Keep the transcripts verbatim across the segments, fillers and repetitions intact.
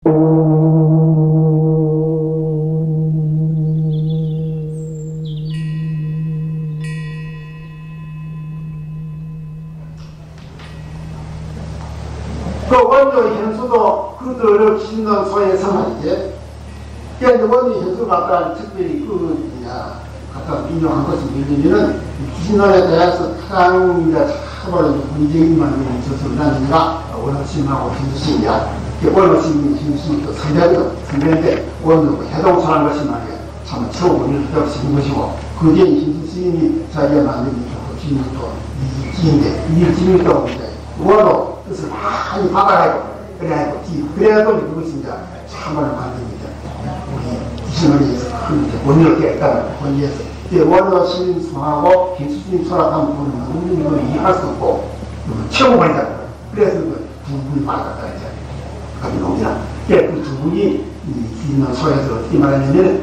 그 원료 현수도 그들을 짓는 소에서 말이지. 그러니까 원료 현수가 아까 특별히 그, 뭐냐, 아까 인용한 것을 빌리면은 귀신론에 대해서 타강이라 참으로 문재인 만드는 저서를 다니니까 원어심하고 현수심이야. 원어심이 현수심이 또 선배거든. 선배인데 원어가 해동선한 것이 말이야. 참 처음 원리를 배우시는 것이고, 그게 현수심이 자기가 만든 귀신이 또 이기인데, 이기인이 또 원어 뜻을 많이 받아가지고, 그래가지고, 그래도 그것이 이제 참으로 만듭니다. 우리 귀신론에서 큰 원리를 깨달은 원리에서. 원어 신수하고 기수님 철학한 부분은 이거 이해할 수 없고 최고반이다. 그래서 그 두 분이 맞았다 이제 그런 놈이야. 그 두 분이 있는 소에서 어떻게 말하냐면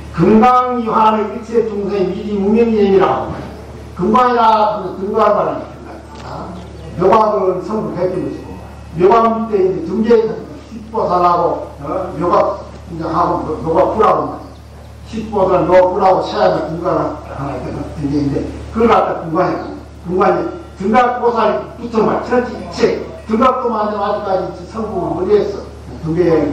금강유한의 일체 중생의 미리 무명예이라고 말이야. 금강이라 금강을 말하는 거야. 묘각을 성불 해주시고 묘각 밑에 이제 등계에 십보살하고 어? 묘각 이제 하고 묘각 부라고 말이야. 십보살 묘부라고 세야가 등각을 하나 등계인데 그걸 갖다 등각해. 등각에 등각보살이 붙어만 천지 일체 등각도 만든 아직까지 성공을 못했어. 등계에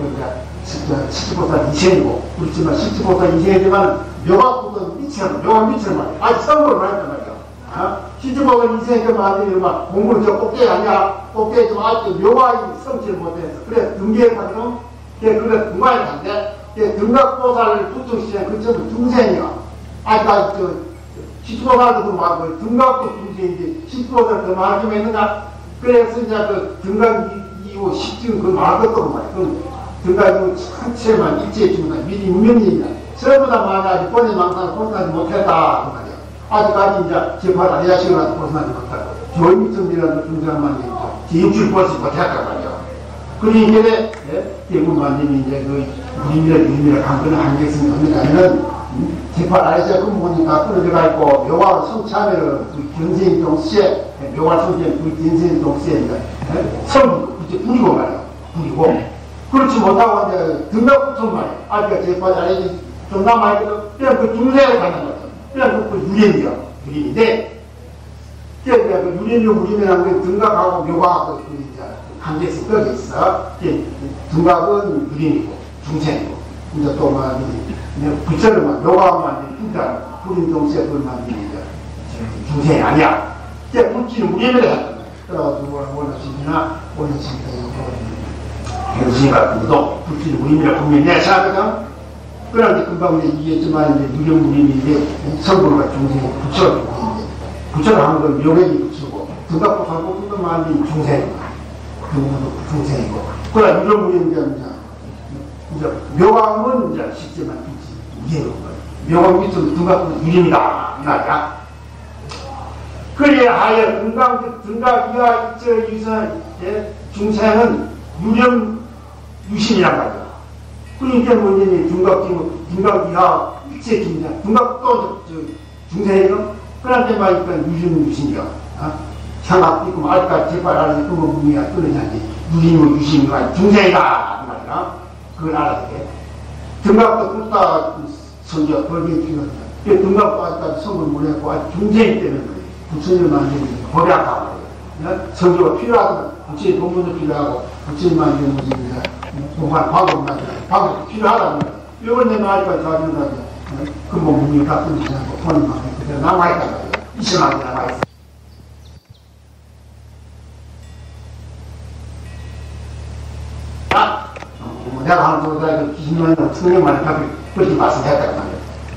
십보살 이생이고 그렇지만 십보살 이생이지만 묘각보다 미처럼 묘각 미처럼 아직 성공을 못 했단 말이야. 어? 십보살 이생이 만든 막 공부는 저 꼭대기 아니야. 꼭대기 좀 아직 묘각이 성취를 못했어. 그래 등계에 가면 그래 등각이 간대. 등각보살을 부처시키는 그 전부 중생이야. 아까 저 십보살도 그 말고 등각도 중생인데 십보살 더 많이 좀 했는가? 그래서 이제 그 등각 이후 십증 그 말것도 말이야. 그럼 등각 이후 전체만 일제해 주면 미리 무명이야. 전부 다 만약 번의 망상을 벗어나지 못했다 그 말이야. 아직까지 이제 재판 안 해야시거나 벗어나지 못하고 조임미천이라는 중생만 제육줄 벗지 못했단 말이야. 그러니 이게 대부분 만들면 이제 그 유림이라 유림이라 강권을 한계성이 없는 게 아니면 재판 안에서 그 보니까 끊어져가 있고 묘화를 성취하면은 그 견생이 동시에 묘화를 성취하면 그 견생이 동시에 이제 성 이제 부리고 말이야. 부리고 그렇지 못하고 이제 등각부터 말이야. 아직까 재판 안에 좀 남아있거든. 그냥 그 중세에 가는 거죠. 그냥 그 유림이야. 유림인데 그냥 그 유림이고 무림이라는 게 등각하고 묘화하고 그 이제 한계성이 떠져 있어. 등각은 유림이고 중생이고 이제 또 막 부처를 막 묘각만 진짜 부린 동시에 그걸 만드는 이제 중생이 아니야. 이제 물질은 무림이라 했단 말이야. 그래가지고 원어심이나 원어심이나 현실 같은 것도 물질은 무림이라 분명히 내가 생각하거든. 그런데 금방 이제 이해했지만 이제 유령 무림인데 성불과 중생이 부처가 중생인데 부처가 한 건 묘백이 부처고 등각도 살고 그것도 만든 중생이고 그것도 중생이고 그러나 유령 무림인데 이제 묘각은 이제 실제만 있지 이해는 거예요. 묘각 밑으로 등각은 유림이다 이 말이야. 그래야 하여 등각 등각 이하 이제 유선 중생은 유령 유심이란 말이야. 그러니까 뭐냐면 등각 등각 이하 일체 중생 등각도 중생이요. 그런데 말이니까 유령 유심이야. 어? 생각 있고 말까 제발 알아서 그 무미가 끊어야지 유림이고 유심이가 중생이다 이 말이야. 그걸 알아야 돼. 등각도 뜯다 선지가 벌게 필요하다. 등각도 아직까지 성을 못 했고 아직 중생이 때문에 부처님을 만드는 법이 아까 말이야. 선지가 필요하거든. 부처님 본문도 필요하고 부처님 만드는 것이 공간 방법을 만드는 방법도 필요하다는 거야. 이건 내 말까지 가지고 근본 문이 다 끊이지 않고 본인만 그대로 남아있단 말이야. 이심하게 남아있어. 내가 하는 소리가 그 기신론이나 성령만을 가지고 그렇게 말씀했다고 말이야.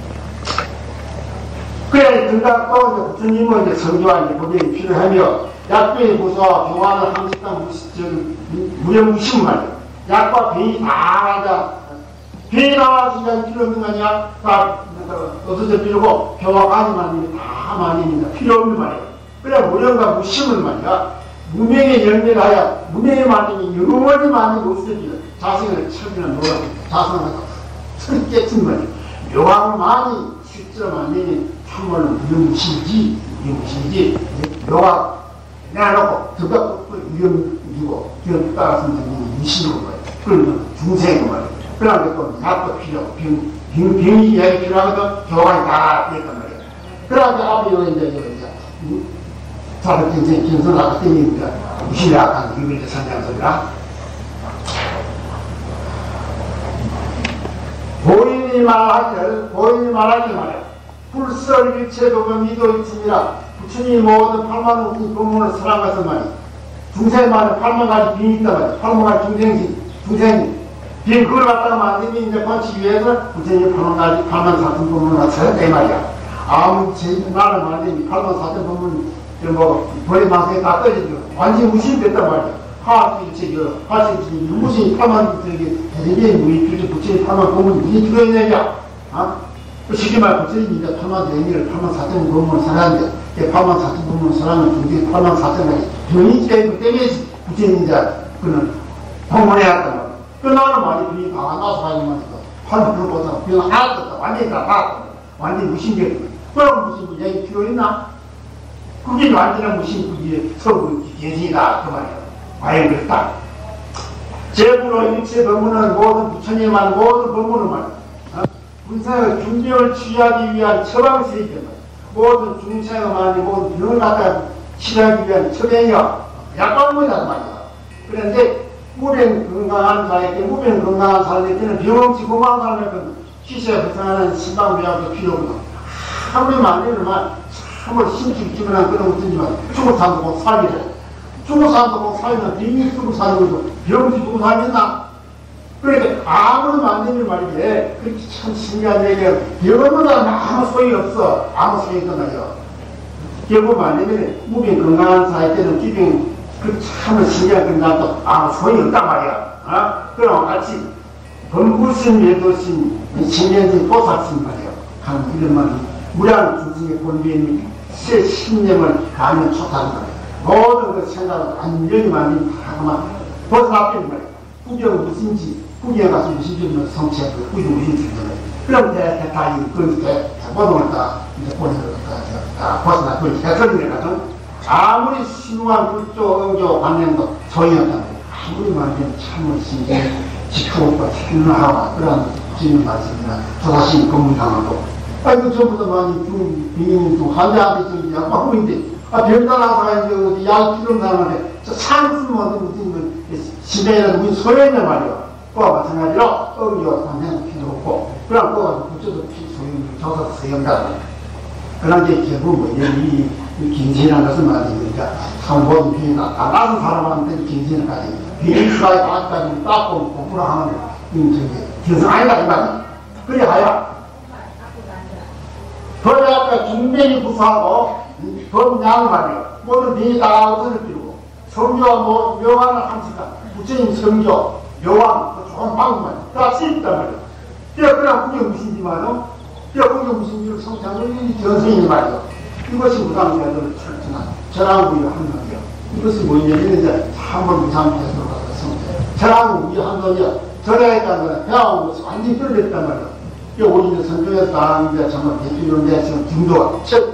그래, 등각도 부처님은 이제 성교와 이제 법이 필요하며, 약배의 부서와 교환을 함식당 무령무심 말이야. 약과 배이 다 하자. 배이 나와서 이제 필요 없는 거 아니야? 다 어디서 필요고, 교와 관이만 다 많이 필요 없는 말이야. 그래, 무령과 무심은 말이야. 무명의 열매를 하여, 무명의 만듦이 영원히 만들고 없어지는 자생을 철이나 놀아, 자생을 철이 깨친 말이야. 묘함을 많이 실제로 만들면 참말로 무용무심이지, 무용무심이지, 묘함 내놓고, 드가 위험이고, 기업 따라서 무심으로 거야. 그러면 중생이 말이야. 그러니까 또 약도 필요하고, 병, 병, 병이 약이 필요하거든, 교관이 다 됐단 말이야. 그러니까 앞에 여기 이제, 여기 이제, 응? 자들 경생, 경선 아까 때리니까, 무시를 약한 이걸 이제 선장소리라. 보인이 말하기를, 보인이 말하기 말이야. 불설일체 도금이도 있습니다. 부처님이 모든 팔만 우리 법문을 설한 것은 말이야. 중생만은 팔만 가지 빙이 있단 말이야. 팔만 가지 중생신, 중생이. 빙 그걸 갖다가 만들기 이제 번치기 위해서 부처님이 팔만 가지, 팔만 사천 법문을 설했다 이 말이야. 아무 제 말을 만들기 팔만 사천 법문, 뭐, 벌의 망상에 다 떨어지죠. 완전히 무신됐단 말이야. 하일체, 하일체, 무신이 팔만, 저기, 대리비에 무의 필요, 부처님이 팔만 법문이 무슨 필요했느냐? 아? 쉽게 말해, 부처님이 이제 팔만 대리를 팔만 사천 법문을 설하는데, 팔만 사천 법문을 설하면 중에 팔만 사천 가지 병이 때문에 부처님이 이제, 그는 법문해야 했단 말이야. 끝나는 말이 병이 다 나서 가지고 팔만 불어보다 병 하나도 없다. 완전히 다 나왔다. 완전히 무신되고. 그럼 무슨 뭐 얘기 필요 있나? 그게 완전한 무신, 그게 서구 계시다. 그 말이야. 과연 그렇다. 제부로 일체 법문은 모든 부처님만 모든 법문을 말이야. 군사의 중병을 치유하기 위한 처방술이기 때문에 모든 중생의 말이 모든 병을 갖다 치료하기 위한 처방이야. 약방문이란 말이야. 그런데 무병 건강한 사람에게, 무병 건강한 사람에게는 병 없이 건강한 사람에게는 시세에 발생하는 신방부약도 필요하거든. 아무리 만들면 참을 심술 주문한 그런 것들지만 죽을 사람도 못 살기래. 죽을 사람도 못 살면 병이 죽을 사는 거죠. 병 없이 죽을 살겠나? 그러니까 아무리 만들면 말이지. 그렇게 참 신기한 얘기야. 병보다 아무 소용이 없어. 아무 소용이 없단 말이야. 결국 만들면 무병 건강한 사람에게는 기병 그 참을 신기한 건강도 아무 소용이 없단 말이야. 어? 그럼 같이 범부신, 예도신, 신견신, 보살신 말이야. 하는 이런 말이 무량 중생의 본비인 새 신념을 가면 좋다는 말이야. 모든 그 생각을 완전히 만든 하나만 벗어나버린 말이야. 구경 무신지, 구경 가서 무신지면 성취하고 구경 무신지. 그럼 대, 다, 그, 대, 대보동을 다, 이제 보내서 다 벗어나, 그 해설이래 가서 아무리 신중한 불조, 응조, 관념도 소용이 없단 말이야. 아무리 만든 참을 신기, 지켜오고, 생각하고, 그런 주님 말씀이나 조사신 검문당하고, 아니, 그 전부 다 많이 중, 병인 중, 환자한테 저기 약방문인데, 아, 병다 나서 이제 어디 약 필요한 사람한테, 저 상승 모든 무슨, 심해라는 무슨 소용이냐 말이야. 그와 마찬가지로, 응조, 관념도 필요 없고, 그럼 그와 부처도 소용, 조사 소용다. 그런 게 결국 뭐, 이, 이 긴신이라는 것은 말이니까, 참 모든 병이 다, 다 나선 사람한테 긴신을 가지고, 병이 수가에 다까지 닦고 공부를 하는, 이, 저기, 견성 아니다, 이 말이야. 그래, 하야. 그래, 아까 중병이 구수하고, 범양을 말이야. 모든 병이 다 없어질 필요고, 성교와 뭐, 묘관을 함시다. 부처님 성교, 묘관, 그 좋은 방법만, 다 쓰있단 말이야. 그래, 그냥 그게 무신지만은, 그래, 그게 무신지를 성취하는 이 견성이 말이야. 이것이 무상태도를 철저한 절하구의 한론이야. 이것이 뭐냐면, 이제, 한번 무상태도로 가서 성취해. 절하구의 한론이야. 절하했다는 거는 배워온 것이 완전히 떨어졌단 말이야. 우리는 선종에서 나왔는데 정말 대표론대 지금 중도가 첫,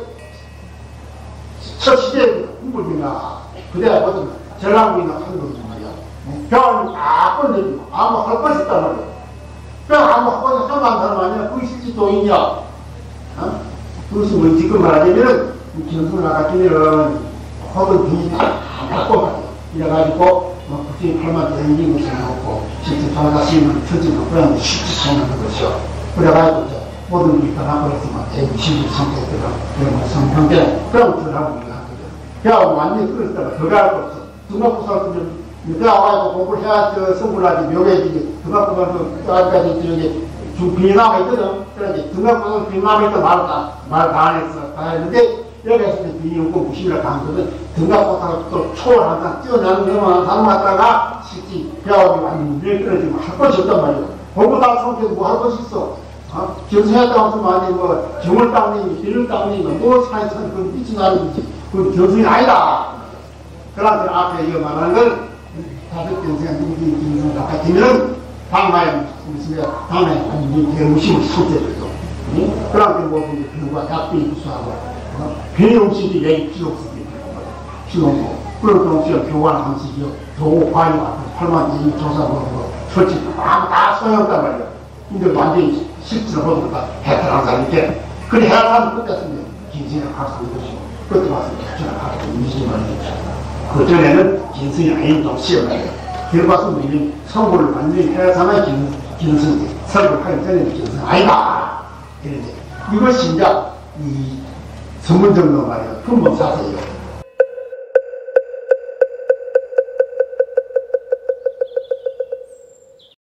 첫 시대에 공부이나 그래야 거든 전랑구이나 한 거지 말이야. 병을 딱 건드리고 아무 할 것이 있단 말이야. 병 아무 할 것이 하나도 안 사람 아니야. 그게 실제 도인이야. 어? 그것이 뭐 지금 말하자면은 견성을 나갔으면은 혹은 병이 다 닦고 말이야. 이래가지고 뭐 부처님 팔만 대행진 것이 없고 실제 돌아가시면 터지고 그런 실제 성하는 것이요. 그래가지고, 이제, 모든 게 떠나버렸으면, 대구 신주 성격들은, 그런 성평대, 그런 들어가고 있는 거거든. 배가 완전히 끌었다가 들어갈 거 없어. 등록부사를, 배가 와서 공부를 해야, 저, 성불 하지, 묘해지지, 등록부사를, 여기까지, 저기, 중, 비나가 있거든. 그래야지, 등록부사를 비나가 있다 말 다, 말 다 안 했어. 다 했는데, 여기에서 비니 없고 무심이라 강거든. 등록부사를 또 초월한다, 뛰어나는 경우만 다 맞다가, 실제, 배가 완전히 끌어지면 할 것이 없단 말이야. 공부 다 성격 뭐 할 것이 있어. 어? 견성했다고 해서 많이 뭐, 정을 닦는, 비를 닦는, 뭐, 사이선, 그, 빛이 나는 거지. 그 견성이 아니다. 그래서 앞에 이거 말하는 걸, 다섯 견성이 누구든 견성을 닦아지면은, 당마에, 무슨, 당마에 완전히 대무심을 성취해줘요. 응? 그러니까 모든 병과 약병이 구수하고, 어? 병이 없이도 얘기 필요 없습니다. 필요 없고, 그런 동시에 교관 함식이요. 교관이 왔고, 팔만 이 조사하고 솔직히 다 소용없단 말이야. 근데 완전히 실질을 보니까 해탈한 사람인데 그래 해탈하면 끝났으면 긴승이랑 각성인 것이고 그때 와서 개천을 하고 이지만 해주셨다. 그 전에는 긴승이 아닌 좀 시험을 결과서 우리는 선고를 완전히 해상의 긴, 긴승 선고를 하기 전에는 긴승 아니다. 이런데 이것이 이제 이 선문정도 말이야 근본사세예요.